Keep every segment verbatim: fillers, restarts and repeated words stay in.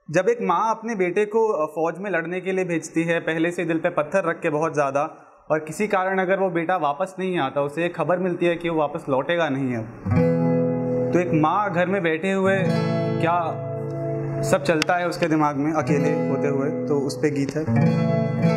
जब एक माँ अपने बेटे को फौज में लड़ने के लिए भेजती है, पहले से दिल पे पत्थर रख के बहुत ज़्यादा, और किसी कारण अगर वो बेटा वापस नहीं आता, उसे एक खबर मिलती है कि वो वापस लौटेगा नहीं अब, तो एक माँ घर में बैठे हुए क्या सब चलता है उसके दिमाग में अकेले होते हुए, तो उस पे गीत है।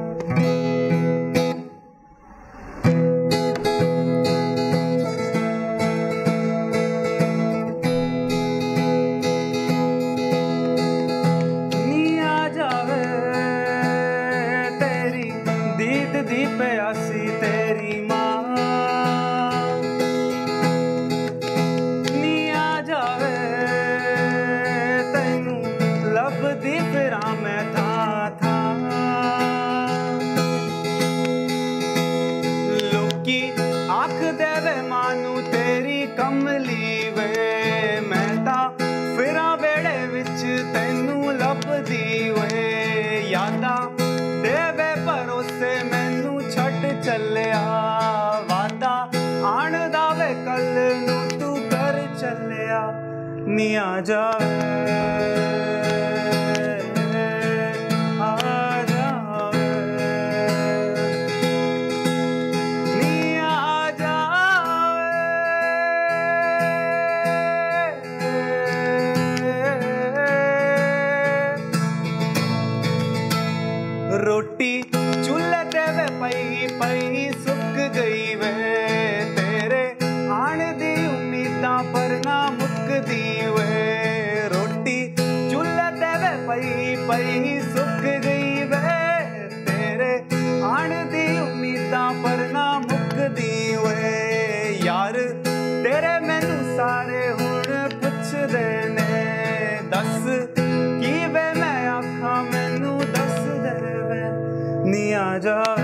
दी प्यासी तेरी माँ नी आ जावे तैनू लभदी फिरां मैं था था लोकी आख देवे मानू तेरी कमली वे मैं ता फिरां वेड़े विच तैनू लभदी वे यादा देवे भरोसे मैनू छट चलिया वादा आण दा वे कल नू तू कर चलिया नी आ जावे आ जावे नी आ जावे रोटी चूल्हे देवे पई पई सुक गई वे तेरे आण दी उम्मीदां पर ना मुकदी वे रोटी चूल्हे देवे पई पई सुक गई वे तेरे आण दी उम्मीदां पर ना मुकदी वे यार तेरे मैनू सारे हुण पुछदे ने दस की वे मैं आखां मैनू दस दे वे नी आ जा